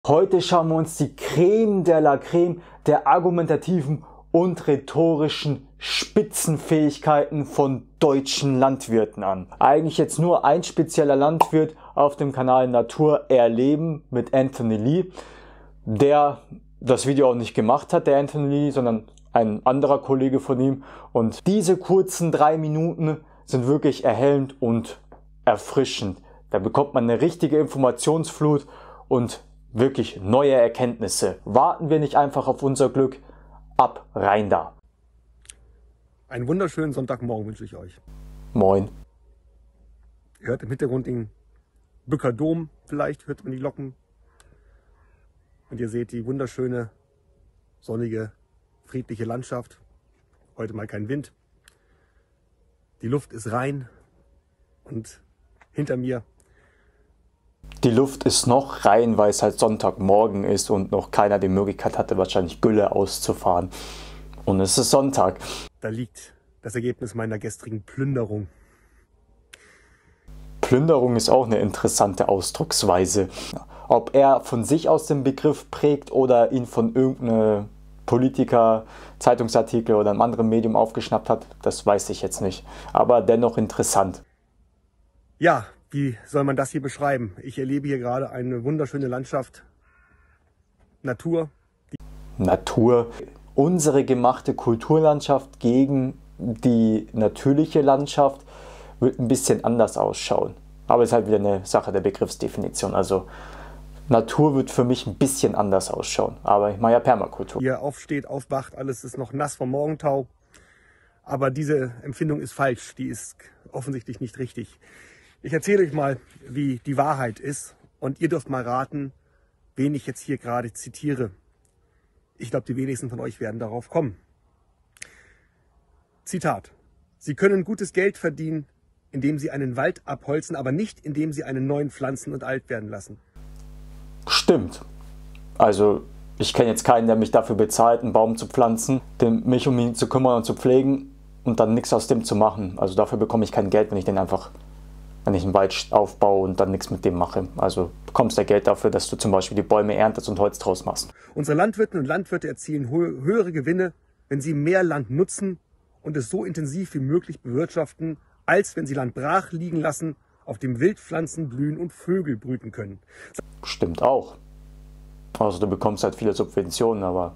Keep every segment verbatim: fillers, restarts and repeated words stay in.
Heute schauen wir uns die Creme de la Creme der argumentativen und rhetorischen Spitzenfähigkeiten von deutschen Landwirten an. Eigentlich jetzt nur ein spezieller Landwirt auf dem Kanal Natur erleben mit Anthony Lee, der das Video auch nicht gemacht hat, der Anthony Lee, sondern ein anderer Kollege von ihm. Und diese kurzen drei Minuten sind wirklich erhellend und erfrischend. Da bekommt man eine richtige Informationsflut und wirklich neue Erkenntnisse. Warten wir nicht einfach auf unser Glück. Ab rein da. Einen wunderschönen Sonntagmorgen wünsche ich euch. Moin. Ihr hört im Hintergrund den Bücker Dom, vielleicht hört man die Glocken. Und ihr seht die wunderschöne, sonnige, friedliche Landschaft. Heute mal kein Wind. Die Luft ist rein und hinter mir. Die Luft ist noch rein, weil es halt Sonntagmorgen ist und noch keiner die Möglichkeit hatte, wahrscheinlich Gülle auszufahren. Und es ist Sonntag. Da liegt das Ergebnis meiner gestrigen Plünderung. Plünderung ist auch eine interessante Ausdrucksweise. Ob er von sich aus den Begriff prägt oder ihn von irgendeinem Politiker, Zeitungsartikel oder einem anderen Medium aufgeschnappt hat, das weiß ich jetzt nicht. Aber dennoch interessant. Ja, wie soll man das hier beschreiben? Ich erlebe hier gerade eine wunderschöne Landschaft. Natur. Natur. Unsere gemachte Kulturlandschaft gegen die natürliche Landschaft wird ein bisschen anders ausschauen. Aber es ist halt wieder eine Sache der Begriffsdefinition. Also Natur wird für mich ein bisschen anders ausschauen. Aber ich mache ja Permakultur. Hier aufsteht, aufwacht, alles ist noch nass vom Morgentau. Aber diese Empfindung ist falsch. Die ist offensichtlich nicht richtig. Ich erzähle euch mal, wie die Wahrheit ist. Und ihr dürft mal raten, wen ich jetzt hier gerade zitiere. Ich glaube, die wenigsten von euch werden darauf kommen. Zitat. Sie können gutes Geld verdienen, indem sie einen Wald abholzen, aber nicht, indem sie einen neuen pflanzen und alt werden lassen. Stimmt. Also ich kenne jetzt keinen, der mich dafür bezahlt, einen Baum zu pflanzen, den, mich um ihn zu kümmern und zu pflegen und dann nichts aus dem zu machen. Also dafür bekomme ich kein Geld, wenn ich den einfach, wenn ich einen Wald aufbaue und dann nichts mit dem mache. Also bekommst du Geld dafür, dass du zum Beispiel die Bäume erntest und Holz draus machst. Unsere Landwirte und Landwirte erzielen höhere Gewinne, wenn sie mehr Land nutzen und es so intensiv wie möglich bewirtschaften, als wenn sie Land brach liegen lassen, auf dem Wildpflanzen blühen und Vögel brüten können. Stimmt auch. Also du bekommst halt viele Subventionen, aber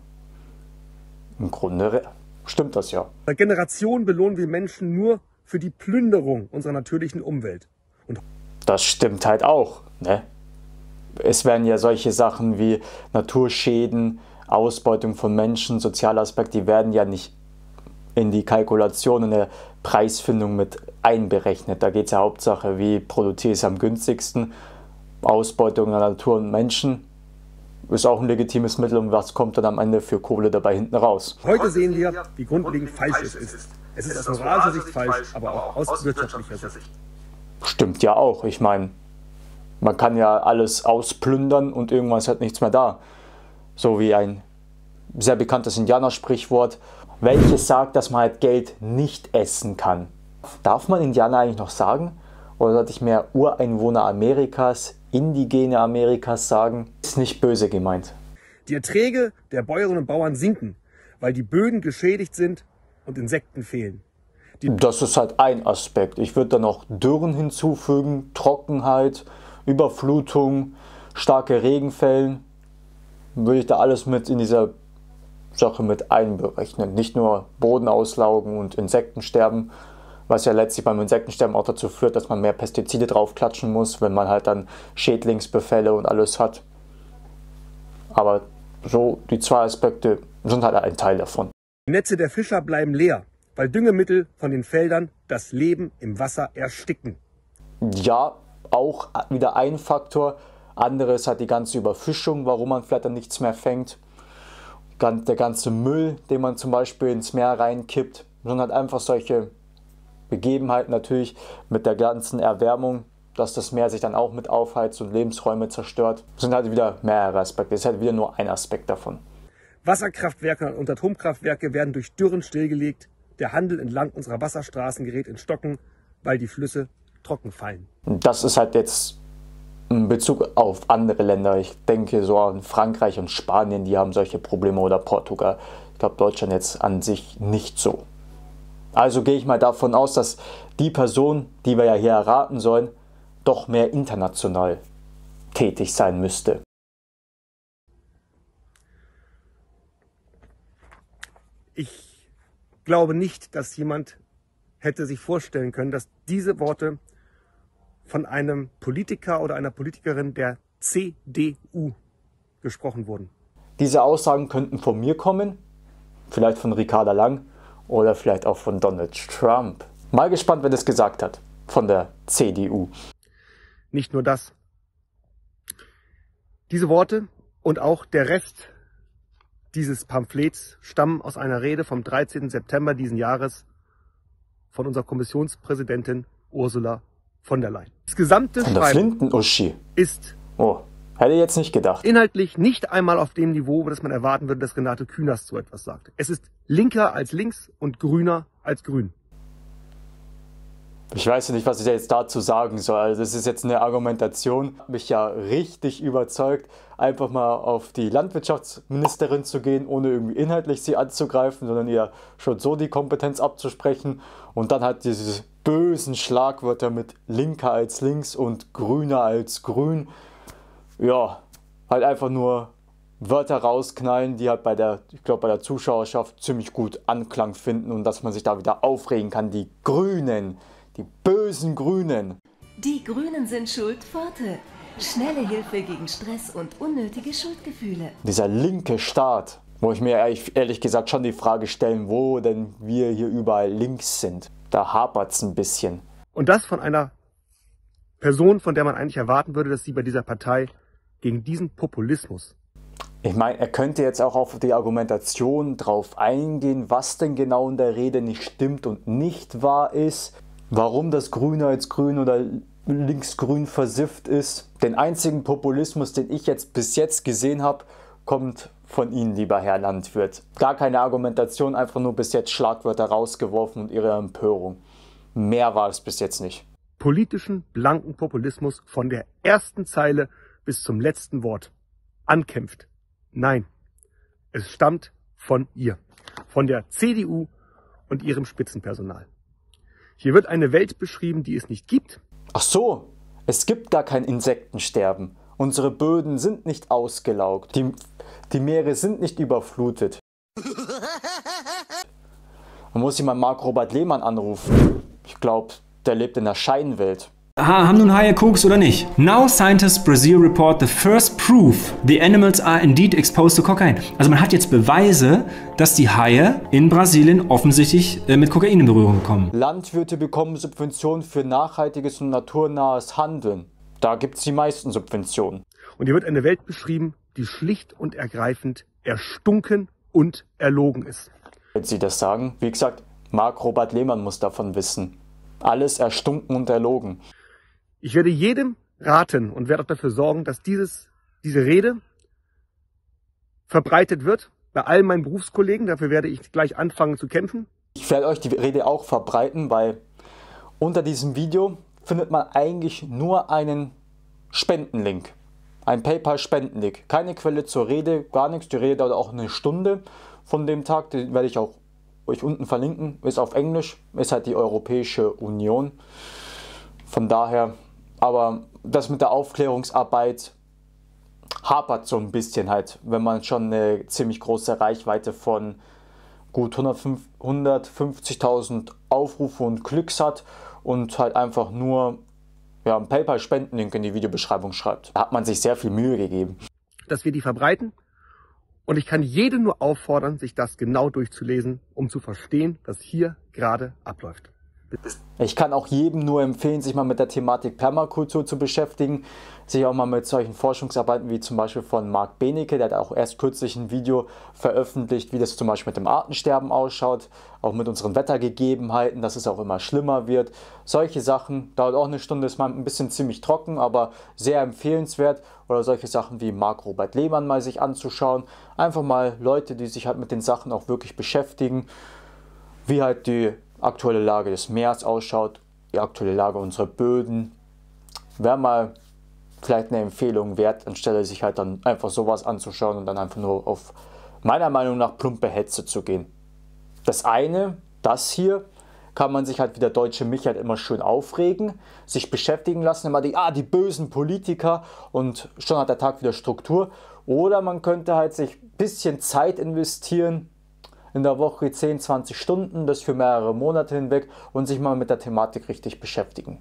im Grunde stimmt das ja. Seit Generationen belohnen wir Menschen nur für die Plünderung unserer natürlichen Umwelt. Und das stimmt halt auch, ne? Es werden ja solche Sachen wie Naturschäden, Ausbeutung von Menschen, soziale Aspekte, die werden ja nicht in die Kalkulation, in der Preisfindung mit einberechnet. Da geht es ja Hauptsache, wie produziere ich es am günstigsten. Ausbeutung der Natur und Menschen ist auch ein legitimes Mittel und was kommt dann am Ende für Kohle dabei hinten raus. Heute sehen wir, wie grundlegend falsch es ist. Es ist aus moralischer Sicht falsch, aber auch aus wirtschaftlicher Sicht. Stimmt ja auch. Ich meine, man kann ja alles ausplündern und irgendwann ist halt nichts mehr da. So wie ein sehr bekanntes Indianersprichwort, welches sagt, dass man halt Geld nicht essen kann. Darf man Indianer eigentlich noch sagen? Oder sollte ich mehr Ureinwohner Amerikas, Indigene Amerikas sagen? Ist nicht böse gemeint. Die Erträge der Bäuerinnen und Bauern sinken, weil die Böden geschädigt sind und Insekten fehlen. Die das ist halt ein Aspekt. Ich würde da noch Dürren hinzufügen, Trockenheit, Überflutung, starke Regenfällen. Würde ich da alles mit in dieser Sache mit einberechnen. Nicht nur Bodenauslaugen und Insektensterben, was ja letztlich beim Insektensterben auch dazu führt, dass man mehr Pestizide draufklatschen muss, wenn man halt dann Schädlingsbefälle und alles hat. Aber so die zwei Aspekte sind halt ein Teil davon. Die Netze der Fischer bleiben leer, weil Düngemittel von den Feldern das Leben im Wasser ersticken. Ja, auch wieder ein Faktor. Anderes hat die ganze Überfischung, warum man vielleicht dann nichts mehr fängt. Der ganze Müll, den man zum Beispiel ins Meer reinkippt, sondern halt einfach solche Begebenheiten natürlich mit der ganzen Erwärmung, dass das Meer sich dann auch mit aufheizt und Lebensräume zerstört. Das sind halt wieder mehrere Aspekte. Das ist halt wieder nur ein Aspekt davon. Wasserkraftwerke und Atomkraftwerke werden durch Dürren stillgelegt. Der Handel entlang unserer Wasserstraßen gerät in Stocken, weil die Flüsse trocken fallen. Das ist halt jetzt In Bezug auf andere Länder, ich denke so an Frankreich und Spanien, die haben solche Probleme, oder Portugal. Ich glaube Deutschland jetzt an sich nicht so. Also gehe ich mal davon aus, dass die Person, die wir ja hier erraten sollen, doch mehr international tätig sein müsste. Ich glaube nicht, dass jemand hätte sich vorstellen können, dass diese Worte von einem Politiker oder einer Politikerin der C D U gesprochen wurden. Diese Aussagen könnten von mir kommen, vielleicht von Ricarda Lang oder vielleicht auch von Donald Trump. Mal gespannt, wer das gesagt hat, von der C D U. Nicht nur das. Diese Worte und auch der Rest dieses Pamphlets stammen aus einer Rede vom dreizehnten September diesen Jahres von unserer Kommissionspräsidentin Ursula von der Leyen. Das gesamte Von der Schreiben Flinten-Uschi. ist Oh, hätte ich jetzt nicht gedacht. inhaltlich nicht einmal auf dem Niveau, das man erwarten würde, dass Renate Künast so etwas sagt. Es ist linker als links und grüner als grün. Ich weiß nicht, was ich jetzt dazu sagen soll. Also das ist jetzt eine Argumentation, hat mich ja richtig überzeugt, einfach mal auf die Landwirtschaftsministerin zu gehen, ohne irgendwie inhaltlich sie anzugreifen, sondern ihr schon so die Kompetenz abzusprechen und dann halt diese bösen Schlagwörter mit linker als links und grüner als grün. Ja, halt einfach nur Wörter rausknallen, die halt bei der, ich glaube, bei der Zuschauerschaft ziemlich gut Anklang finden und dass man sich da wieder aufregen kann. Die Grünen, die bösen Grünen. Die Grünen sind schuld, Pforte. Schnelle Hilfe gegen Stress und unnötige Schuldgefühle. Dieser linke Staat, wo ich mir ehrlich, ehrlich gesagt schon die Frage stellen, wo denn wir hier überall links sind. Da hapert es ein bisschen. Und das von einer Person, von der man eigentlich erwarten würde, dass sie bei dieser Partei gegen diesen Populismus. Ich meine, er könnte jetzt auch auf die Argumentation drauf eingehen, was denn genau in der Rede nicht stimmt und nicht wahr ist. Warum das Grüne als Grün oder linksgrün versifft ist. Den einzigen Populismus, den ich jetzt bis jetzt gesehen habe, kommt von Ihnen, lieber Herr Landwirt. Gar keine Argumentation, einfach nur bis jetzt Schlagwörter rausgeworfen und Ihre Empörung. Mehr war es bis jetzt nicht. Politischen, blanken Populismus von der ersten Zeile bis zum letzten Wort ankämpft. Nein, es stammt von ihr, von der C D U und ihrem Spitzenpersonal. Hier wird eine Welt beschrieben, die es nicht gibt. Ach so, es gibt gar kein Insektensterben. Unsere Böden sind nicht ausgelaugt. Die, die Meere sind nicht überflutet. Man muss sich mal Marc-Robert Lehmann anrufen. Ich glaube, der lebt in der Scheinwelt. Ha, haben nun Haie Koks oder nicht? Now scientists Brazil report the first proof the animals are indeed exposed to cocaine. Also man hat jetzt Beweise, dass die Haie in Brasilien offensichtlich äh, mit Kokain in Berührung kommen. Landwirte bekommen Subventionen für nachhaltiges und naturnahes Handeln. Da gibt es die meisten Subventionen. Und hier wird eine Welt beschrieben, die schlicht und ergreifend erstunken und erlogen ist. Wenn Sie das sagen, wie gesagt, Marc-Robert Lehmann muss davon wissen. Alles erstunken und erlogen. Ich werde jedem raten und werde auch dafür sorgen, dass dieses, diese Rede verbreitet wird bei all meinen Berufskollegen. Dafür werde ich gleich anfangen zu kämpfen. Ich werde euch die Rede auch verbreiten, weil unter diesem Video findet man eigentlich nur einen Spendenlink. Ein PayPal-Spendenlink. Keine Quelle zur Rede, gar nichts. Die Rede dauert auch eine Stunde von dem Tag. Die werde ich auch euch unten verlinken. Ist auf Englisch, ist halt die Europäische Union. Von daher, aber das mit der Aufklärungsarbeit hapert so ein bisschen halt, wenn man schon eine ziemlich große Reichweite von gut hundertfünfzigtausend Aufrufe und Klicks hat und halt einfach nur ja, einen PayPal-Spendenlink in die Videobeschreibung schreibt. Da hat man sich sehr viel Mühe gegeben. Dass wir die verbreiten. Und ich kann jeden nur auffordern, sich das genau durchzulesen, um zu verstehen, was hier gerade abläuft. Ich kann auch jedem nur empfehlen, sich mal mit der Thematik Permakultur zu beschäftigen, sich auch mal mit solchen Forschungsarbeiten wie zum Beispiel von Marc Benecke, der hat auch erst kürzlich ein Video veröffentlicht, wie das zum Beispiel mit dem Artensterben ausschaut, auch mit unseren Wettergegebenheiten, dass es auch immer schlimmer wird. Solche Sachen, dauert auch eine Stunde, ist mal ein bisschen ziemlich trocken, aber sehr empfehlenswert. Oder solche Sachen wie Marc-Robert Lehmann mal sich anzuschauen. Einfach mal Leute, die sich halt mit den Sachen auch wirklich beschäftigen, wie halt die aktuelle Lage des Meeres ausschaut, die aktuelle Lage unserer Böden. Wäre mal vielleicht eine Empfehlung wert, anstelle sich halt dann einfach sowas anzuschauen und dann einfach nur auf meiner Meinung nach plumpe Hetze zu gehen. Das eine, das hier, kann man sich halt wie der deutsche Mich halt immer schön aufregen, sich beschäftigen lassen, immer die, ah, die bösen Politiker, und schon hat der Tag wieder Struktur. Oder man könnte halt sich ein bisschen Zeit investieren, in der Woche zehn, zwanzig Stunden, das für mehrere Monate hinweg, und sich mal mit der Thematik richtig beschäftigen.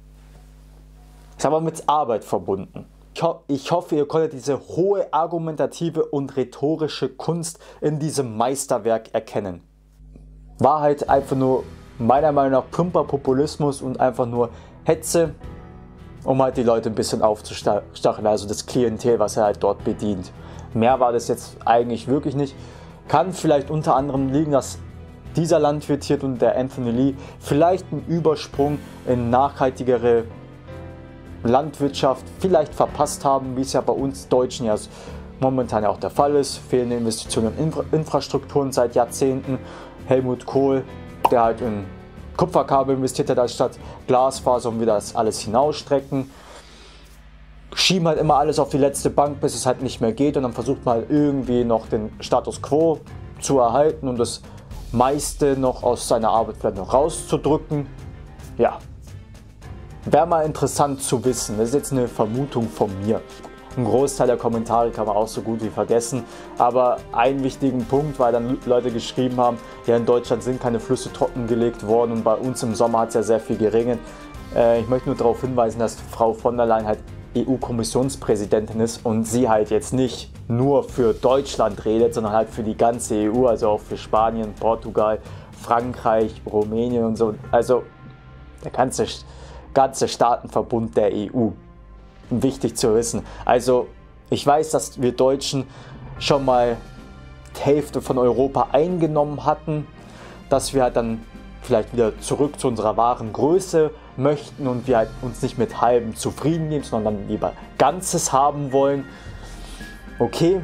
Ist aber mit Arbeit verbunden. Ich, ho ich hoffe, ihr konntet diese hohe argumentative und rhetorische Kunst in diesem Meisterwerk erkennen. War halt einfach nur meiner Meinung nach plumper Populismus und einfach nur Hetze, um halt die Leute ein bisschen aufzustacheln, also das Klientel, was er halt dort bedient. Mehr war das jetzt eigentlich wirklich nicht. Kann vielleicht unter anderem liegen, dass dieser Landwirt hier und der Anthony Lee vielleicht einen Übersprung in nachhaltigere Landwirtschaft vielleicht verpasst haben, wie es ja bei uns Deutschen ja momentan ja auch der Fall ist. Fehlende Investitionen in Infra Infrastrukturen seit Jahrzehnten. Helmut Kohl, der halt in Kupferkabel investiert hat, anstatt Glasfaser, und wir das alles hinausstrecken. Schieben halt immer alles auf die letzte Bank, bis es halt nicht mehr geht, und dann versucht man halt irgendwie noch den Status Quo zu erhalten und das meiste noch aus seiner Arbeit vielleicht noch rauszudrücken. Ja, wäre mal interessant zu wissen. Das ist jetzt eine Vermutung von mir. Ein Großteil der Kommentare kann man auch so gut wie vergessen, aber einen wichtigen Punkt, weil dann Leute geschrieben haben, ja, in Deutschland sind keine Flüsse trockengelegt worden und bei uns im Sommer hat es ja sehr viel geregnet. Äh, ich möchte nur darauf hinweisen, dass Frau von der Leyen halt E U-Kommissionspräsidentin ist und sie halt jetzt nicht nur für Deutschland redet, sondern halt für die ganze E U, also auch für Spanien, Portugal, Frankreich, Rumänien und so. Also der ganze, ganze Staatenverbund der E U. Wichtig zu wissen. Also ich weiß, dass wir Deutschen schon mal die Hälfte von Europa eingenommen hatten, dass wir halt dann vielleicht wieder zurück zu unserer wahren Größe möchten und wir halt uns nicht mit halbem zufrieden geben, sondern dann lieber Ganzes haben wollen. Okay,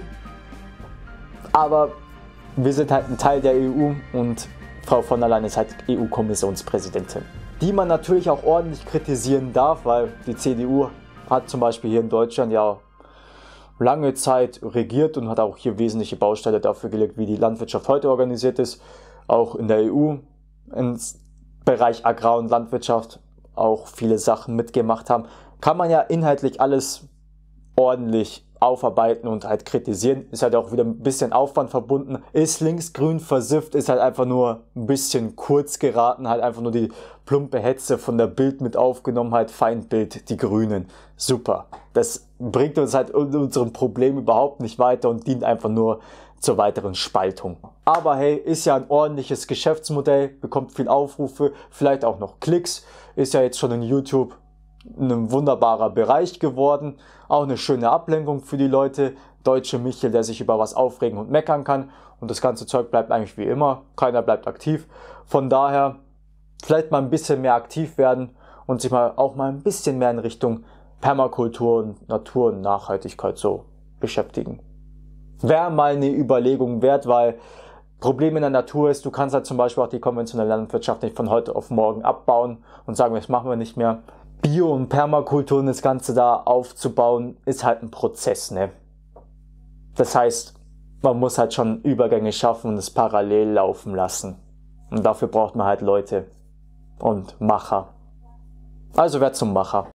aber wir sind halt ein Teil der E U und Frau von der Leyen ist halt E U-Kommissionspräsidentin, die man natürlich auch ordentlich kritisieren darf, weil die C D U hat zum Beispiel hier in Deutschland ja lange Zeit regiert und hat auch hier wesentliche Bausteine dafür gelegt, wie die Landwirtschaft heute organisiert ist. Auch in der E U, im Bereich Agrar- und Landwirtschaft auch viele Sachen mitgemacht haben. Kann man ja inhaltlich alles ordentlich aufarbeiten und halt kritisieren. Ist halt auch wieder ein bisschen Aufwand verbunden. Ist linksgrün versifft, ist halt einfach nur ein bisschen kurz geraten, halt einfach nur die plumpe Hetze von der Bild mit aufgenommen, halt Feindbild, die Grünen. Super. Das bringt uns halt in unserem Problem überhaupt nicht weiter und dient einfach nur zur weiteren Spaltung. Aber hey, ist ja ein ordentliches Geschäftsmodell, bekommt viel Aufrufe, vielleicht auch noch Klicks, ist ja jetzt schon in YouTube ein wunderbarer Bereich geworden, auch eine schöne Ablenkung für die Leute, deutsche Michel, der sich über was aufregen und meckern kann, und das ganze Zeug bleibt eigentlich wie immer, keiner bleibt aktiv. Von daher vielleicht mal ein bisschen mehr aktiv werden und sich mal auch mal ein bisschen mehr in Richtung Permakultur und Natur und Nachhaltigkeit so beschäftigen. Wäre mal eine Überlegung wert, weil Problem in der Natur ist, du kannst halt zum Beispiel auch die konventionelle Landwirtschaft nicht von heute auf morgen abbauen und sagen, das machen wir nicht mehr. Bio- und Permakultur und das Ganze da aufzubauen, ist halt ein Prozess, ne? Das heißt, man muss halt schon Übergänge schaffen und es parallel laufen lassen. Und dafür braucht man halt Leute und Macher. Also wer zum Macher.